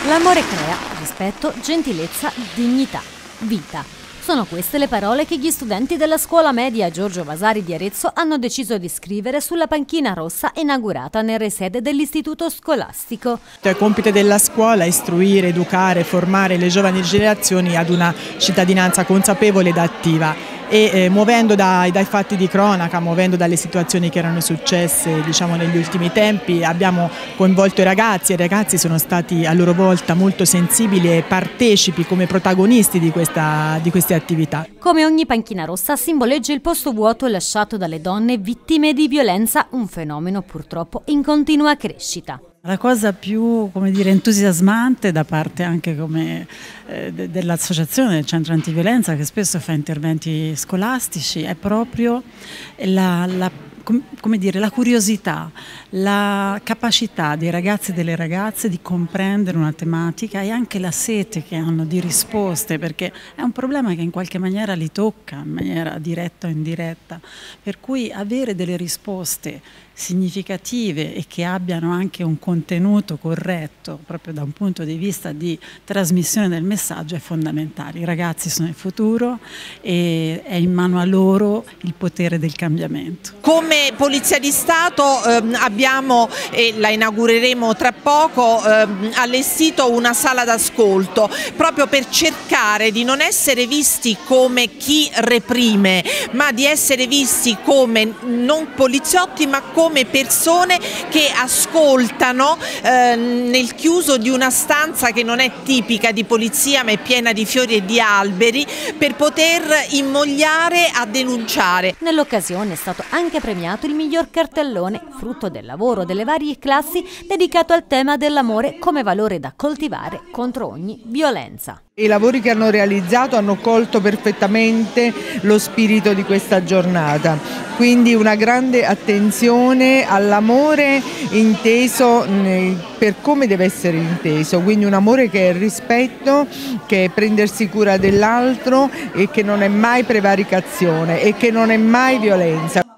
L'amore crea rispetto, gentilezza, dignità, vita. Sono queste le parole che gli studenti della scuola media Giorgio Vasari di Arezzo hanno deciso di scrivere sulla panchina rossa inaugurata nelle sede dell'istituto scolastico. Il compito della scuola è istruire, educare, formare le giovani generazioni ad una cittadinanza consapevole ed attiva. E muovendo dai fatti di cronaca, muovendo dalle situazioni che erano successe negli ultimi tempi, abbiamo coinvolto i ragazzi e i ragazzi sono stati a loro volta molto sensibili e partecipi come protagonisti di queste attività. Come ogni panchina rossa simboleggia il posto vuoto lasciato dalle donne vittime di violenza, un fenomeno purtroppo in continua crescita. La cosa più entusiasmante da parte anche dell'associazione del centro antiviolenza, che spesso fa interventi scolastici, è proprio la curiosità, la capacità dei ragazzi e delle ragazze di comprendere una tematica e anche la sete che hanno di risposte, perché è un problema che in qualche maniera li tocca in maniera diretta o indiretta, per cui avere delle risposte significative e che abbiano anche un contenuto corretto proprio da un punto di vista di trasmissione del messaggio è fondamentale. I ragazzi sono il futuro e è in mano a loro il potere del cambiamento. Come Polizia di Stato abbiamo, e la inaugureremo tra poco, allestito una sala d'ascolto proprio per cercare di non essere visti come chi reprime, ma di essere visti come non poliziotti ma come persone che ascoltano nel chiuso di una stanza che non è tipica di polizia ma è piena di fiori e di alberi, per poter invogliare a denunciare. Nell'occasione è stato anche premiato il miglior cartellone, frutto del lavoro delle varie classi, dedicato al tema dell'amore come valore da coltivare contro ogni violenza. I lavori che hanno realizzato hanno colto perfettamente lo spirito di questa giornata, quindi una grande attenzione all'amore inteso per come deve essere inteso, quindi un amore che è rispetto, che è prendersi cura dell'altro e che non è mai prevaricazione e che non è mai violenza.